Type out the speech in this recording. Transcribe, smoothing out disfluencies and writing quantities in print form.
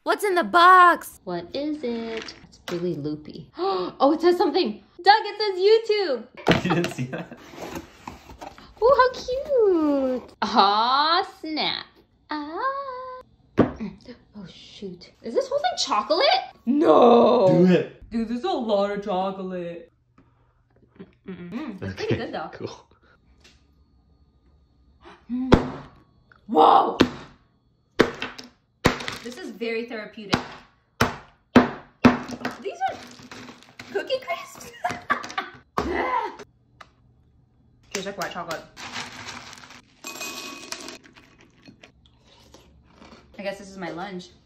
What's in the box? What is it? It's really loopy. Oh, it says something. Doug, it says YouTube. You didn't see that? Oh, how cute. Aw, snap. Ah. Oh, shoot. Is this whole thing chocolate? No. Do it. Dude, there's a lot of chocolate. It's pretty good, though. Cool. Whoa. This is very therapeutic. These are Cookie Crisps. Tastes like white chocolate. I guess this is my lunch.